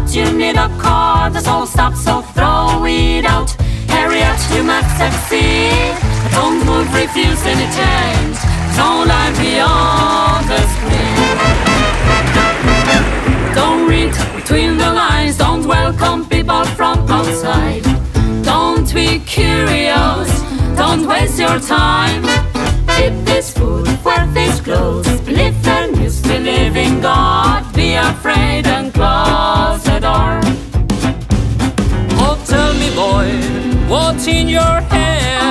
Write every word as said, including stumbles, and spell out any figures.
out, you need a car. The soul stops, so throw it out. Hurry up, you must succeed. Don't move, refuse any change. No life beyond the screen. Don't read between the lines. Don't welcome people from outside. Don't be curious. Don't waste your time. Keep this food, wear these clothes. Believe the news, believe in God. Be afraid and close the door. Oh, tell me, boy, what's in your head?